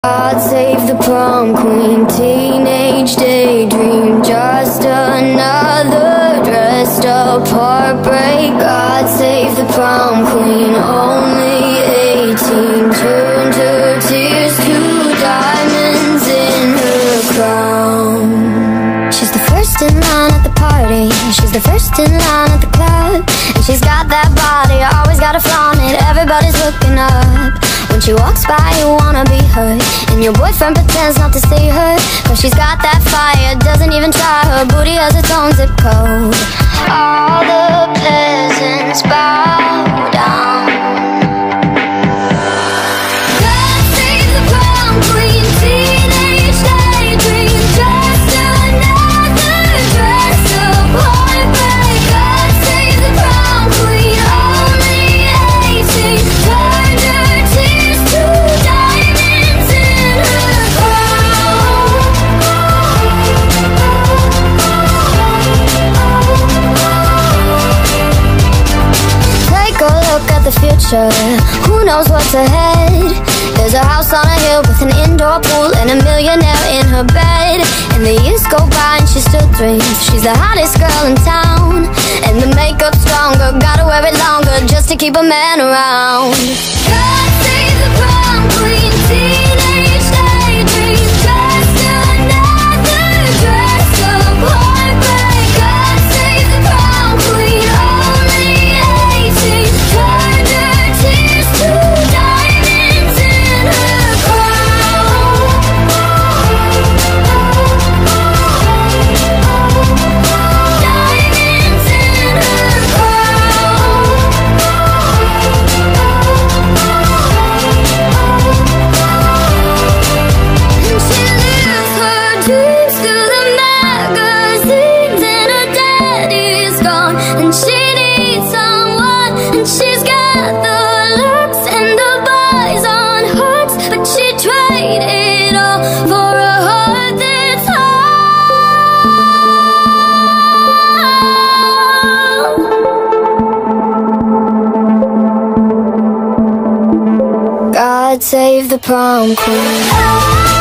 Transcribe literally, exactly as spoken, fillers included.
God save the prom queen, teenage daydream, just another dressed up heartbreak. God save the prom queen, only eighteen, turned her tears to diamonds in her crown. She's the first in line at the party, she's the first in line at the club, and she's got that body, always gotta flaunt it, everybody's looking up. When she walks by, you wanna be her, and your boyfriend pretends not to see her, cause she's got that fire, doesn't even try. Her booty has its own zip code. All the peasants bow down. God save the prom queen, teenage daydream, just another dress up heartbreak. God save the prom queen, only eighteen, turned her tears to diamonds in her crown. Take a look at the future, who knows what's ahead? There's a house on a hill with an indoor pool and a millionaire in her bed. And the years go by and she still dreams she's the hottest girl in town, and the makeup's stronger, gotta wear it longer just to keep a man around. God save the prom queen, teenage daydream, just another dress up heartbreak. God save the prom queen, only eighteen, turned her tears to diamonds in her crown. Diamonds in her crown. And she lives her dreams through the magazines, and her daddy's gone, and she needs someone, and she's got the looks and the boys on hooks, but she traded it all for a heart that's whole. God save the prom queen.